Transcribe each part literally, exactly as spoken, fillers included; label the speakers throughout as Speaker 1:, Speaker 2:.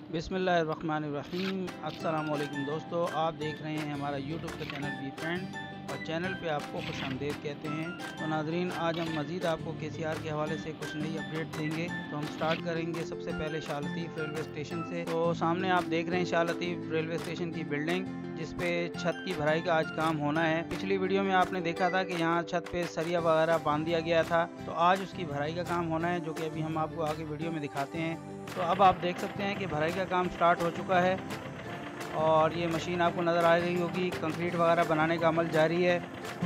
Speaker 1: बिस्मिल्लाहिर्रहमानिर्रहीम। अस्सलाम वालेकुम दोस्तों, आप देख रहे हैं हमारा यूट्यूब का चैनल बी फ्रेंड और चैनल पे आपको खुश आमदीद कहते हैं। तो नाजरीन, आज हम मज़ीद आपको के सी आर के हवाले से कुछ नई अपडेट देंगे। तो हम स्टार्ट करेंगे सबसे पहले शाह लतीफ़ रेलवे स्टेशन से। तो सामने आप देख रहे हैं शाह लतीफ़ रेलवे स्टेशन की बिल्डिंग, जिस पे छत की भराई का आज काम होना है। पिछली वीडियो में आपने देखा था कि यहाँ छत पे सरिया वगैरह बांध दिया गया था, तो आज उसकी भराई का काम होना है, जो कि अभी हम आपको आगे वीडियो में दिखाते हैं। तो अब आप देख सकते हैं कि भराई का काम स्टार्ट हो चुका है और ये मशीन आपको नज़र आ रही होगी। कंक्रीट वगैरह बनाने का अमल जारी है।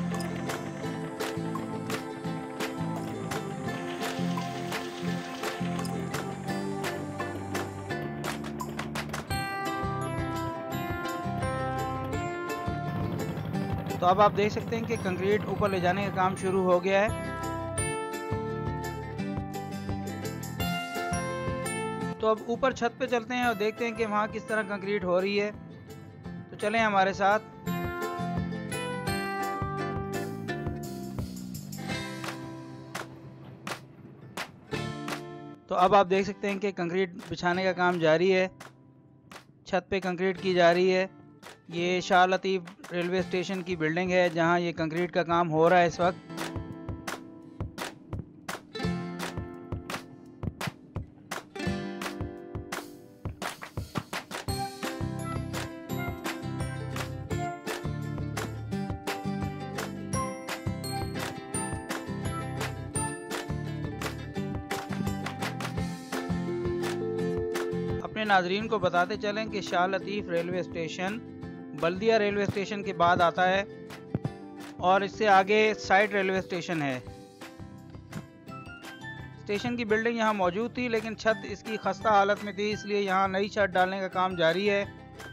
Speaker 1: तो अब आप देख सकते हैं कि कंक्रीट ऊपर ले जाने का काम शुरू हो गया है। तो अब ऊपर छत पे चलते हैं और देखते हैं कि वहाँ किस तरह कंक्रीट हो रही है। तो चलें हमारे साथ। तो अब आप देख सकते हैं कि कंक्रीट बिछाने का काम जारी है। छत पे कंक्रीट की जा रही है। ये शाह लतीफ़ रेलवे स्टेशन की बिल्डिंग है जहाँ ये कंक्रीट का काम हो रहा है इस वक्त। अपने नाजरीन को बताते चलें कि Shah Latif railway station Baldia railway station के बाद आता है और इससे आगे साइड रेलवे स्टेशन है। स्टेशन की बिल्डिंग यहाँ मौजूद थी, लेकिन छत इसकी खस्ता हालत में थी, इसलिए यहाँ नई छत डालने का काम जारी है।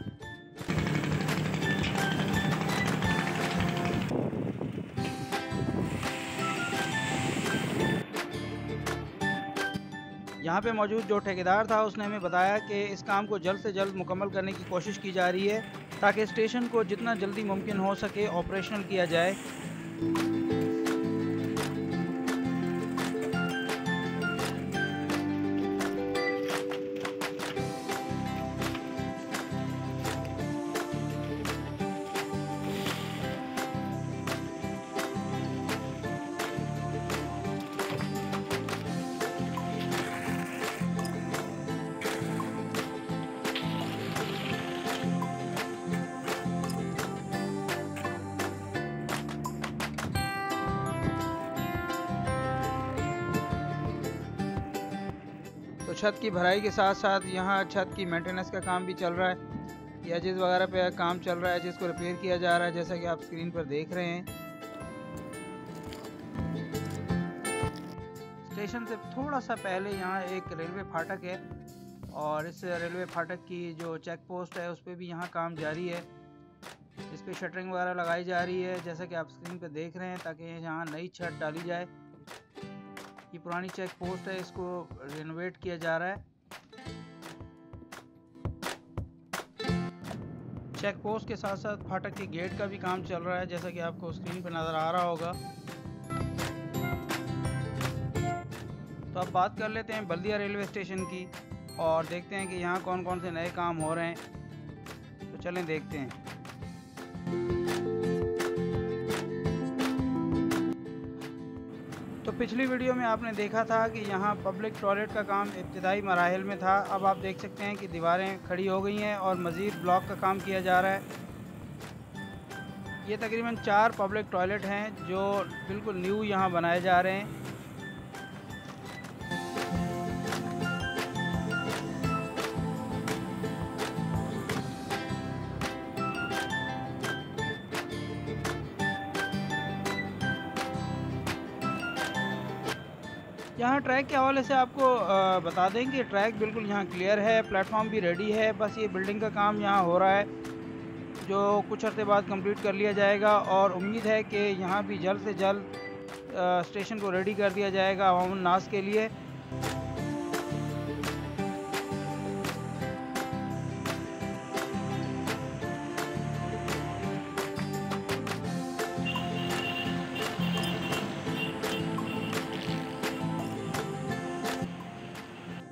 Speaker 1: यहाँ पे मौजूद जो ठेकेदार था उसने हमें बताया कि इस काम को जल्द से जल्द मुकम्मल करने की कोशिश की जा रही है, ताकि स्टेशन को जितना जल्दी मुमकिन हो सके ऑपरेशनल किया जाए। तो छत की भराई के साथ साथ यहाँ छत की मेंटेनेंस का काम भी चल रहा है। ये एजेस वगैरह पे काम चल रहा है, जिसको रिपेयर किया जा रहा है, जैसा कि आप स्क्रीन पर देख रहे हैं। स्टेशन से थोड़ा सा पहले यहाँ एक रेलवे फाटक है और इस रेलवे फाटक की जो चेक पोस्ट है उस पर भी यहाँ काम जारी है। इस पर शटरिंग वगैरह लगाई जा रही है, जैसा कि आप स्क्रीन पर देख रहे हैं, ताकि यहाँ नई छत डाली जाए। ये पुरानी चेक पोस्ट है, इसको रेनोवेट किया जा रहा है। चेक पोस्ट के साथ साथ फाटक के गेट का भी काम चल रहा है, जैसा कि आपको स्क्रीन पर नज़र आ रहा होगा। तो अब बात कर लेते हैं बल्दिया रेलवे स्टेशन की और देखते हैं कि यहाँ कौन कौन से नए काम हो रहे हैं। तो चलें देखते हैं। तो पिछली वीडियो में आपने देखा था कि यहाँ पब्लिक टॉयलेट का काम इब्तिदाई मराहिल में था। अब आप देख सकते हैं कि दीवारें खड़ी हो गई हैं और मज़ीद ब्लॉक का काम किया जा रहा है। ये तकरीबन चार पब्लिक टॉयलेट हैं जो बिल्कुल न्यू यहाँ बनाए जा रहे हैं। यहाँ ट्रैक के हवाले से आपको बता दें कि ट्रैक बिल्कुल यहाँ क्लियर है, प्लेटफॉर्म भी रेडी है। बस ये बिल्डिंग का काम यहाँ हो रहा है, जो कुछ अर्से बाद कंप्लीट कर लिया जाएगा और उम्मीद है कि यहाँ भी जल्द से जल्द स्टेशन को रेडी कर दिया जाएगा अवाम नास के लिए।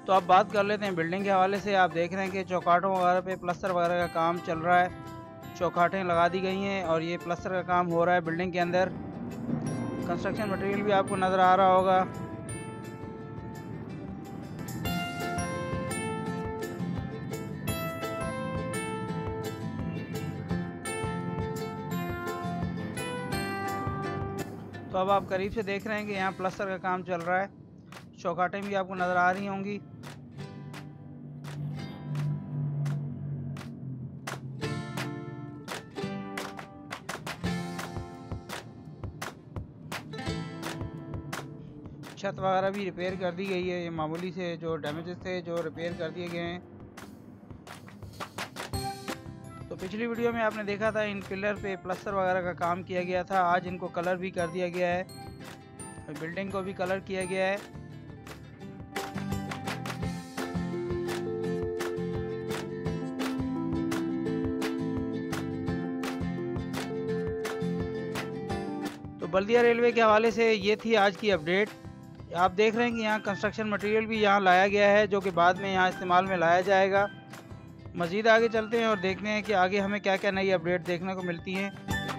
Speaker 1: तो अब बात कर लेते हैं बिल्डिंग के हवाले से। आप देख रहे हैं कि चौकाटों वगैरह पे प्लस्तर वगैरह का काम चल रहा है, चौकाटें लगा दी गई हैं और ये प्लस्तर का काम हो रहा है बिल्डिंग के अंदर। कंस्ट्रक्शन मटेरियल भी आपको नज़र आ रहा होगा। तो अब आप करीब से देख रहे हैं कि यहाँ प्लस्तर का काम चल रहा है, चौकाटें भी आपको नज़र आ रही होंगी। छत वगैरह भी रिपेयर कर दी गई है, ये मामूली से जो डैमेजेस थे जो रिपेयर कर दिए गए हैं। तो पिछली वीडियो में आपने देखा था इन पिलर पे प्लस्तर वगैरह का काम किया गया था, आज इनको कलर भी कर दिया गया है, बिल्डिंग को भी कलर किया गया है। तो बल्दिया रेलवे के हवाले से ये थी आज की अपडेट। आप देख रहे हैं कि यहाँ कंस्ट्रक्शन मटेरियल भी यहाँ लाया गया है जो कि बाद में यहाँ इस्तेमाल में लाया जाएगा। मज़ीद आगे चलते हैं और देखते हैं कि आगे हमें क्या क्या नई अपडेट देखने को मिलती हैं।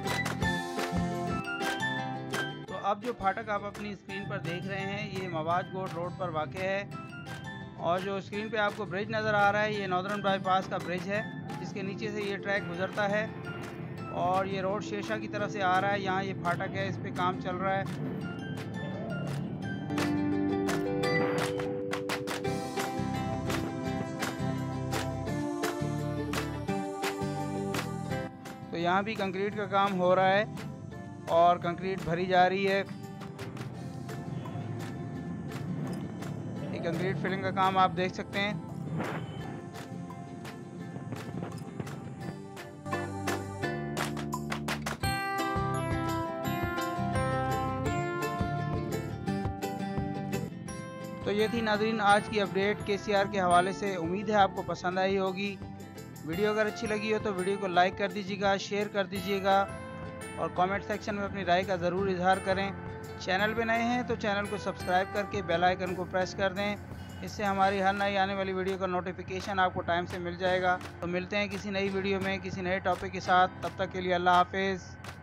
Speaker 1: तो अब जो फाटक आप अपनी स्क्रीन पर देख रहे हैं ये मवाज गोड रोड पर वाक़ है और जो स्क्रीन पे आपको ब्रिज नज़र आ रहा है ये नॉर्दर्न बाईपास का ब्रिज है जिसके नीचे से ये ट्रैक गुजरता है और ये रोड शेरशाह की तरफ से आ रहा है। यहाँ ये फाटक है, इस पर काम चल रहा है। तो यहाँ भी कंक्रीट का काम हो रहा है और कंक्रीट भरी जा रही है। ये कंक्रीट फिलिंग का काम आप देख सकते हैं। तो ये थी नाज़रीन आज की अपडेट केसीआर के हवाले से। उम्मीद है आपको पसंद आई होगी। वीडियो अगर अच्छी लगी हो तो वीडियो को लाइक कर दीजिएगा, शेयर कर दीजिएगा और कमेंट सेक्शन में अपनी राय का ज़रूर इजहार करें। चैनल पे नए हैं तो चैनल को सब्सक्राइब करके बेल आइकन को प्रेस कर दें, इससे हमारी हर नई आने वाली वीडियो का नोटिफिकेशन आपको टाइम से मिल जाएगा। तो मिलते हैं किसी नई वीडियो में किसी नए टॉपिक के साथ, तब तक के लिए अल्लाह हाफिज़।